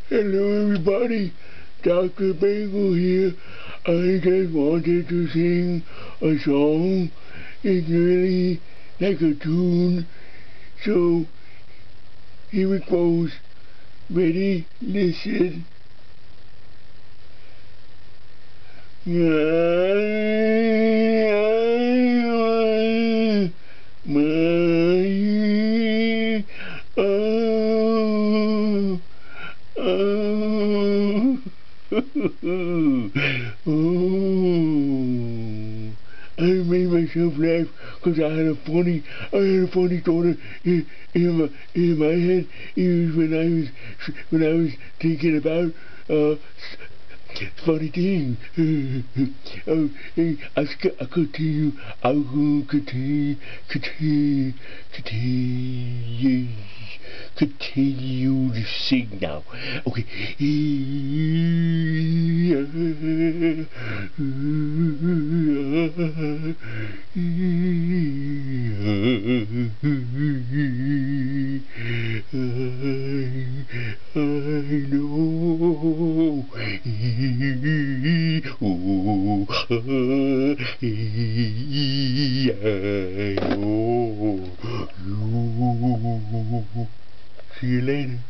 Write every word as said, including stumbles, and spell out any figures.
Hello everybody, Doctor Bagel here. I just wanted to sing a song. It's really like a tune. So here it goes. Ready? Listen. Oh, oh, oh. I made myself laugh because I had a funny, I had a funny thought in, in my in my head. It was when I was when I was thinking about uh funny things. Oh, hey, I I continue, I will continue, continue, continue, continue to sing now. Okay. I, I know. Oh, I know. See you later.